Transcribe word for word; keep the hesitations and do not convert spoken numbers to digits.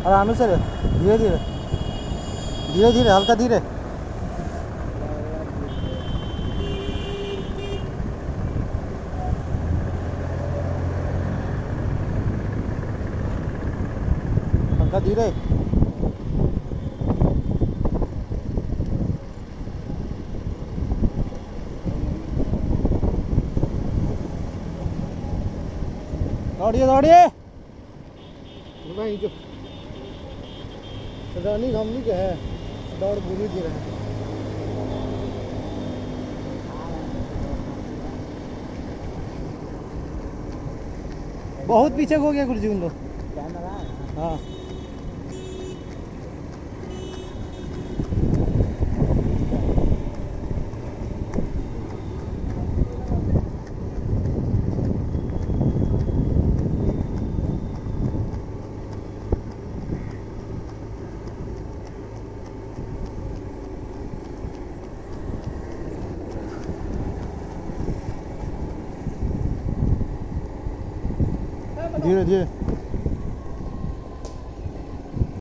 आराम से धीरे धीरे धीरे धीरे हल्का धीरे। हल्का धीरे। दौड़िए दौड़िए नहीं जो रानी घामनी के है दौड़ बुरी थी रहे। बहुत पीछे हो गया गुरुजी उन लोग। हाँ धीरे धीरे।